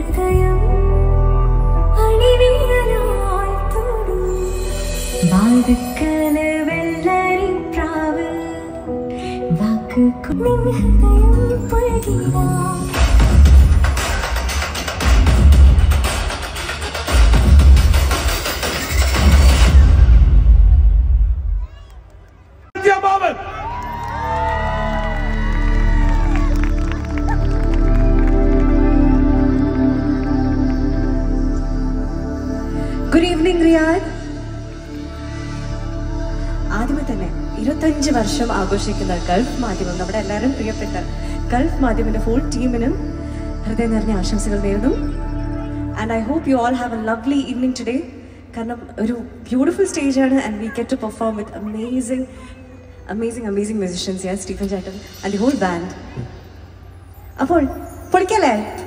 Good evening, Riyad. ആദ്യമേ തന്നെ 25 വർഷം ആഘോഷിക്കുന്ന ഗൾഫ് മാധ്യമം നമ്മുടെ എല്ലാവരും പ്രിയപ്പെട്ട ഗൾഫ് മാധ്യമത്തിന്റെ ഫുൾ ടീമിനും ഹൃദയം നിറഞ്ഞ ആശംസകൾ നേരുന്നു. And I hope you all have a lovely evening today. കാരണം ഒരു ബ്യൂട്ടിഫുൾ സ്റ്റേജ് ആണ് and we get to perform with amazing musicians here, Stephen Chattan and the whole band. അപ്പോൾ പൊളിക്കല്ലേ?